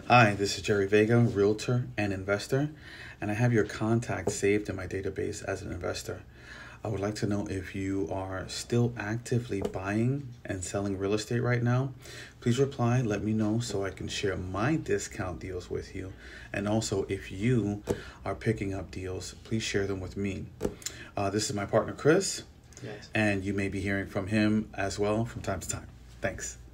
Hi, this is Jerry Vega, realtor and investor, and I have your contact saved in my database as an investor. I would like to know if you are still actively buying and selling real estate right now. Please reply, let me know so I can share my discount deals with you. And also, if you are picking up deals, please share them with me. This is my partner, Chris, Yes. and you may be hearing from him as well from time to time. Thanks.